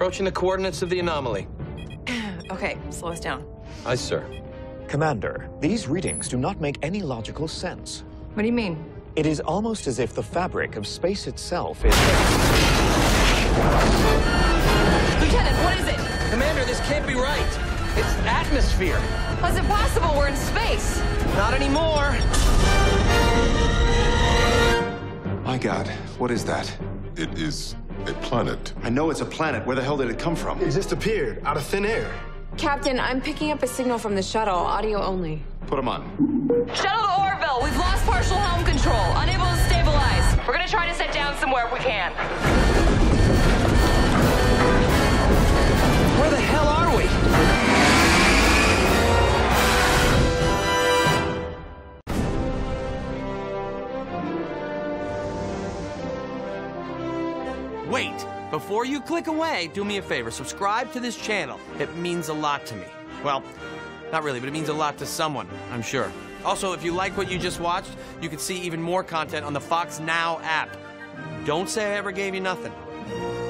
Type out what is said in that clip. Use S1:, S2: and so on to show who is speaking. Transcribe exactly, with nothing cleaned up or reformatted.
S1: Approaching the coordinates of the anomaly.
S2: Okay, slow us down.
S1: Aye, sir.
S3: Commander, these readings do not make any logical sense.
S2: What do you mean?
S3: It is almost as if the fabric of space itself is...
S2: Lieutenant, what is it?
S1: Commander, this can't be right. It's atmosphere.
S2: How's it possible? We're in space.
S1: Not anymore.
S4: My God, what is that?
S5: It is a planet.
S4: I know it's a planet. Where the hell did it come from?
S6: It just appeared out of thin air.
S7: Captain, I'm picking up a signal from the shuttle, audio only.
S4: Put him on.
S2: Shuttle to Orville. We've lost partial helm control. Unable to stabilize. We're gonna try to set down somewhere if we can.
S1: Where the hell are we?
S8: Wait, before you click away, do me a favor, subscribe to this channel. It means a lot to me. Well, not really, but it means a lot to someone, I'm sure. Also, if you like what you just watched, you can see even more content on the Fox Now app. Don't say I ever gave you nothing.